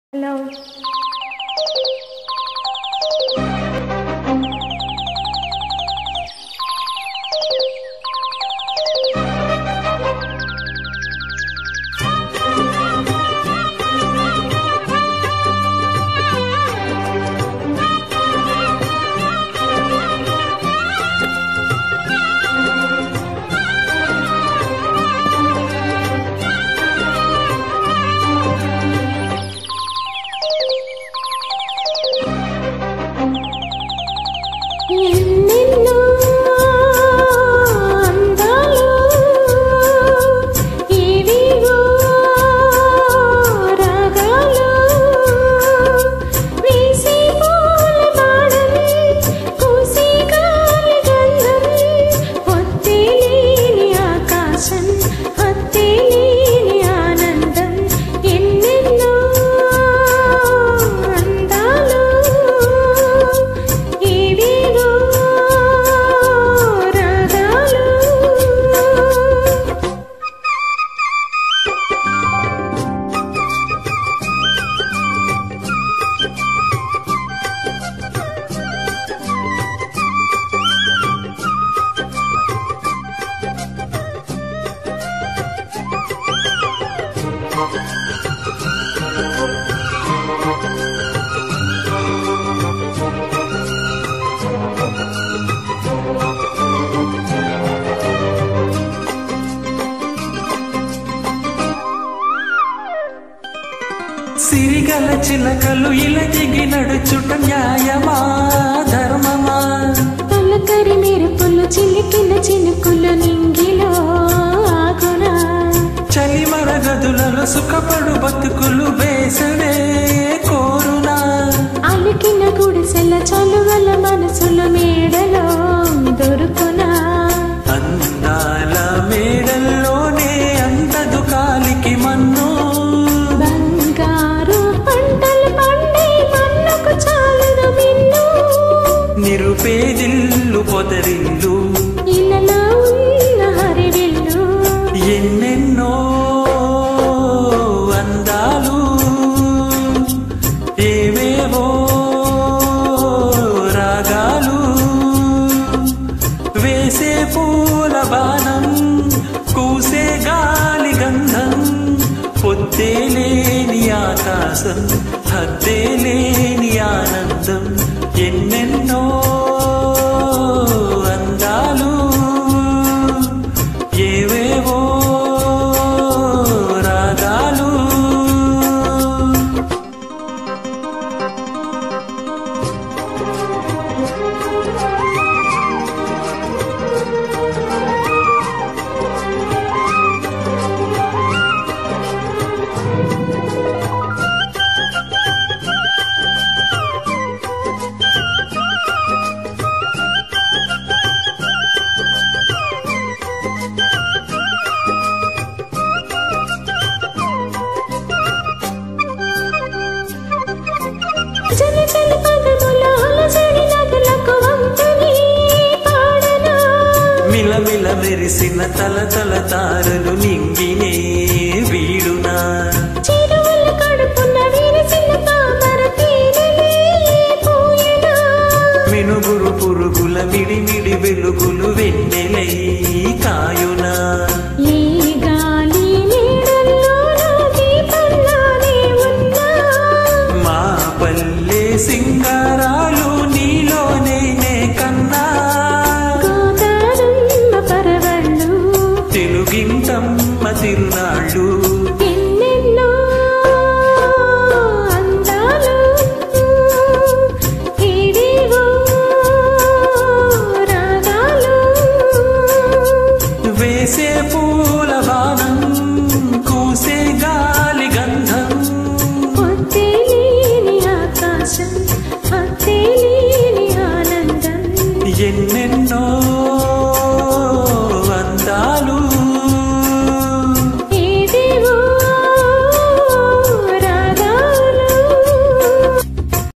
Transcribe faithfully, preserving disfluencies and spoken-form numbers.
Hello. సిరిగల చిలకలు ఇలదిగి నడుచుట న్యాయమా ధర్మమా తొలకరి మెరుపులు చిలికిన చినుకులు నింగిలో ఆగునా చలి మరగదులలో సుఖపడు బతుకులు వేసవే కోరునా అలికిన గుడిసెల చలువల మనసుల మేడలో దొరుకునా అందాల మేడల్లోనే అందదు కాలికి మన్ను నిరుపేదిల్లు పొదరిల్లు ఇళ్ళలో ఉన్న హరివిల్లు ఎన్నెన్నో అందాలు ఏవేవో రాగాలు వేసే పూల బాణం కూసే గాలి గంధం పొద్దే లేని ఆకాశం హద్దే లేని ఆనందం ఎన్నెన్నో అందాలు ఏవేవో రాగాలు మిలమిల మెరిసిన తల తల తారలు నింగినే వీడునా చిరువల కడుపున విరిసిన తామర తీరలే పూయనా మినుగురు పురుగుల మిడిమిడి వెలుగులు వెన్నెలై కాయునా ఈ గాలి నీడల్లోనూ దీపంలానే ఉన్నా మా పల్లె సింగారాలు నీలోనే నే కన్నా తెలుగింటమ్మ తిరునాళ్ళు ఎన్నెన్నో అందాలు ఏవేవో రాగాలు వేసే పూల బాణం కూసే గాలి గంధం పొద్దే లేని ఆకాశం హద్దే లేని ఆనందం ఎన్నెన్నో